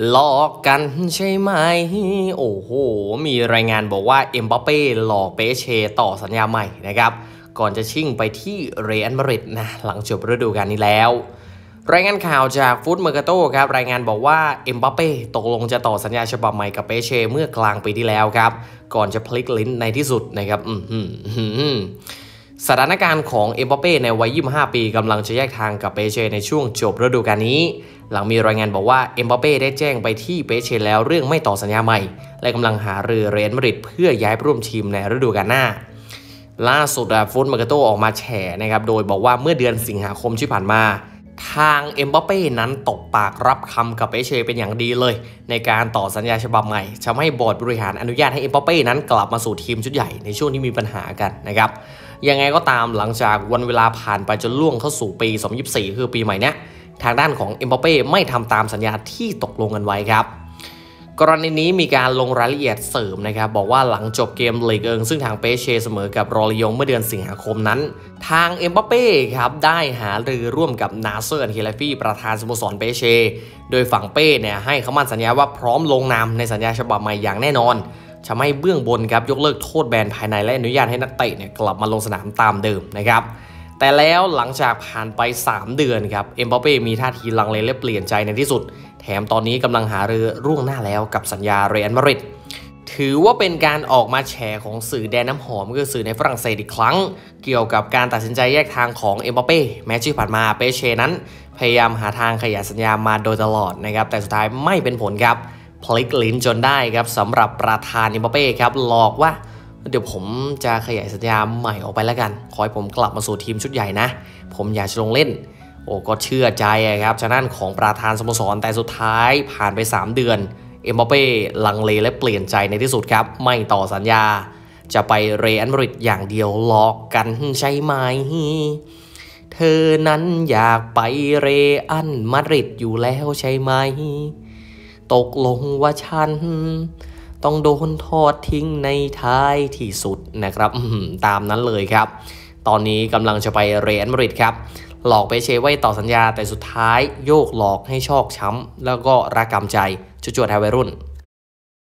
หลอกกันใช่ไหมโอ้โหมีรายงานบอกว่าเอ็มบัปเป้หลอกเปเช่ต่อสัญญาใหม่นะครับก่อนจะชิ่งไปที่เรอัลมาดริดนะหลังจบฤดูกาลนี้แล้วรายงานข่าวจากฟุตเมอร์กาโตครับรายงานบอกว่าเอ็มบัปเป้ตกลงจะต่อสัญญาฉบับใหม่กับเปเช่เมื่อกลางปีที่แล้วครับก่อนจะพลิกลิ้นในที่สุดนะครับสถานการณ์ของเอ็มบัปเป้ในวัย25 ปีกำลังจะแยกทางกับเปเช่ในช่วงจบฤดูกาลนี้หลังมีรายงานบอกว่าเอ็มบัปเป้ได้แจ้งไปที่เปเช่แล้วเรื่องไม่ต่อสัญญาใหม่และกำลังหารือเรอัลมาดริดเพื่อย้ายไปร่วมทีมในฤดูกาลหน้าล่าสุดฟุตเมอร์กาโตออกมาแฉนะครับโดยบอกว่าเมื่อเดือนสิงหาคมที่ผ่านมาทางเอ็มบัปเป้นั้นตกปากรับคำกับเปเช่เป็นอย่างดีเลยในการต่อสัญญาฉบับใหม่ทำให้บอร์ดบริหารอนุญาตให้เอ็มบัปเป้นั้นกลับมาสู่ทีมชุดใหญ่ในช่วงที่มีปัญหากันนะครับยังไงก็ตามหลังจากวันเวลาผ่านไปจนล่วงเข้าสู่ปี 2024 คือปีใหม่เนี้ยทางด้านของเอ็มบัปเป้ไม่ทำตามสัญญาที่ตกลงกันไว้ครับกรณีนี้มีการลงรายละเอียดเสริมนะครับบอกว่าหลังจบเกมลีกซึ่งทางเปเช่เสมอกับรอริยงเมื่อเดือนสิงหาคมนั้นทางเอ็มบัปเป้ครับได้หารือร่วมกับนาเซอร์ อัล ฮิลาฟีประธานสโมสรเปเช่โดยฝั่งเป้เนี่ยให้คำมั่นสัญญาว่าพร้อมลงนามในสัญญาฉบับใหม่อย่างแน่นอนทำให้เบื้องบนครับยกเลิกโทษแบนภายในและอนุญาตให้นักเตะเนี่ยกลับมาลงสนามตามเดิมนะครับแต่แล้วหลังจากผ่านไป3 เดือนครับเอ็มบัปเป้มีท่าทีลังเลและเปลี่ยนใจในที่สุดแถมตอนนี้กำลังหารือร่วงหน้าแล้วกับสัญญาเรอัลมาดริดถือว่าเป็นการออกมาแฉของสื่อแดนน้ำหอมคือสื่อในฝรั่งเศสอีกครั้งเกี่ยวกับการตัดสินใจแยกทางของเอ็มบัปเป้แม้ที่ผ่านมาเปเช่นั้นพยายามหาทางขยายสัญญามาโดยตลอดนะครับแต่สุดท้ายไม่เป็นผลครับพลิกลิ้นจนได้ครับสำหรับประธานเอ็มบัปเป้ครับหลอกว่าเดี๋ยวผมจะขยายสัญญาใหม่ออกไปแล้วกันขอให้ผมกลับมาสู่ทีมชุดใหญ่นะผมอยากจะลงเล่นโอ้ก็เชื่อใจครับฉะนั้นของประธานสโมสรแต่สุดท้ายผ่านไป3 เดือนเอ็มบัปเป้ลังเลและเปลี่ยนใจในที่สุดครับไม่ต่อสัญญาจะไปเรอัลมาดริดอย่างเดียวหลอกกันใช่ไหมเธอนั้นอยากไปเรอัลมาดริดอยู่แล้วใช่ไหมตกลงว่าฉันต้องโดนทอดทิ้งในท้ายที่สุดนะครับตามนั้นเลยครับตอนนี้กำลังจะไปเรอัลมาดริดครับหลอกไปเชไว้ต่อสัญญาแต่สุดท้ายโยกหลอกให้ชอกช้ำแล้วก็ระกำใจจุดๆให้วัยรุ่น